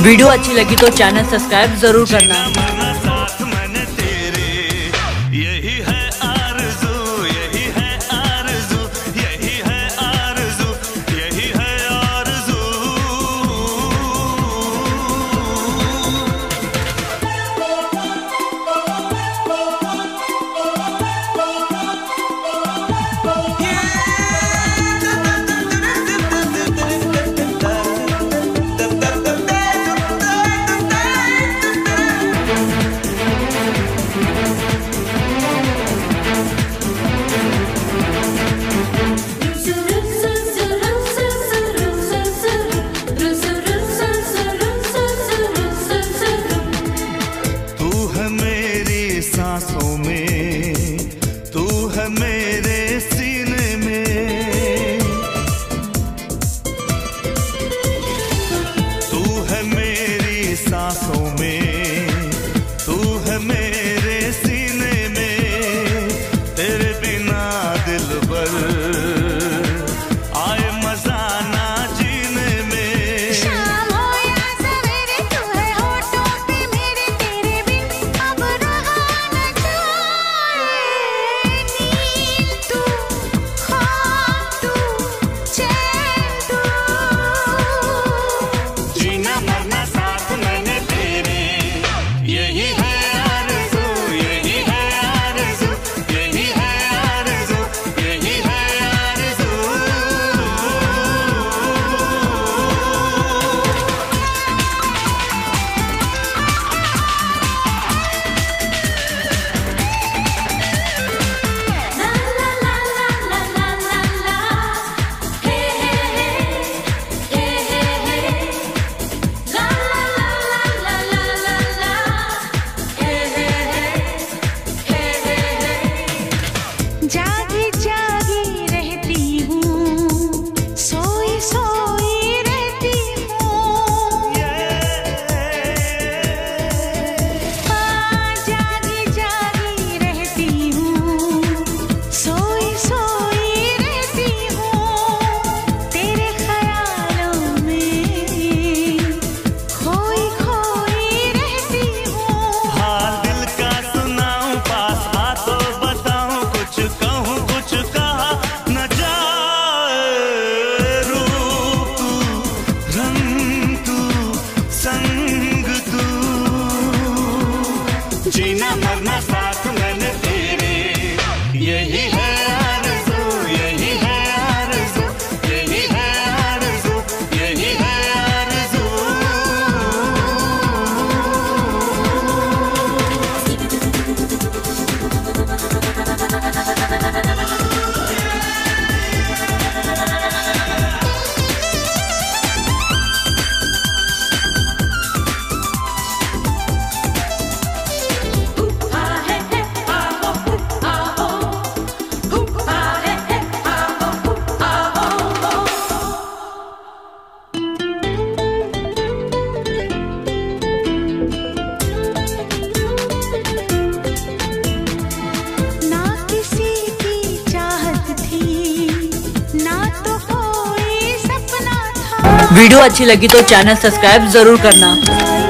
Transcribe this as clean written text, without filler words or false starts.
Video अच्छी लगी तो चैनल सब्सक्राइब जरूर करना। सांसों में तू है, मेरे सीने में तू है, मेरी सांसों में तू है, मेरे सीने में। तेरे बिना दिलबर आए मजा ना जीने में। शाम हो या सवेरे तू है होठों पे मेरे, तेरे बिन अब रहा न जाए। नींद तू, ख्वाब तू, चैन तू, जीना मरना साथ मैंने तेरे, यही है आरज़ू, यही है आरज़ू, यही है आरज़ू, यही है आरज़ू। ला ला ला ला ला ला ला, हे हे हे, हे हे हे, ला ला ला ला ला ला, हे हे हे, हे हे। जागी जागी रहती हूँ, सोई सोई रहती हूँ। जागी जागी रहती हूँ, सोई सोई रहती हूँ। तेरे ख्यालों में खोई खोई रहती हूँ। हाल दिल का सुनाऊं, पास आ तो बताऊं, कुछ कहूं कुछ कहा न जाए। रूप तू, रंग तू, संग तू, जीना मरना साथ मैंने तेरे, यही है आरज़ू, यही है आरज़ू, यही है आरज़ू, यही है आरज़ू। ना किसी की चाहत थी, ना तो कोई सपना था। वीडियो अच्छी लगी तो चैनल सब्सक्राइब जरूर करना।